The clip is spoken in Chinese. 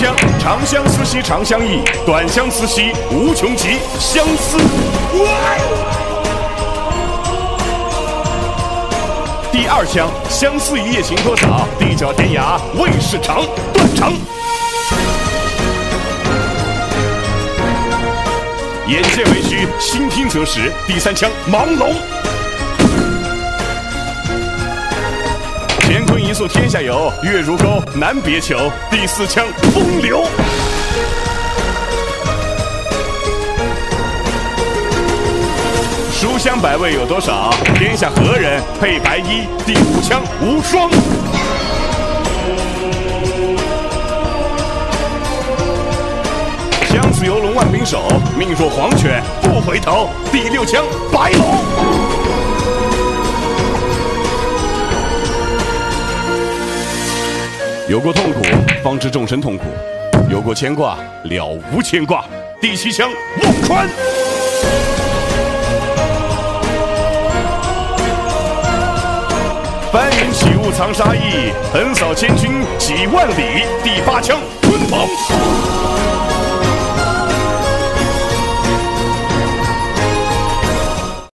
枪，长相思兮长相忆，短相思兮无穷极，相思。第二枪，相思一夜情多少，地角天涯未是长，断肠。眼见为虚，心听则实。第三枪，盲龙。乾坤一粟天下有，月如钩难别求。第四枪，风流。书香百味有多少？天下何人配白衣？第五枪，无双。相似游龙万柄手，命若黄犬不回头。第六枪，白龙。有过痛苦，方知众生痛苦；有过牵挂，了无牵挂。第七枪，忘川。翻云起雾藏杀意，横扫千军几万里。第八枪，鲲鹏。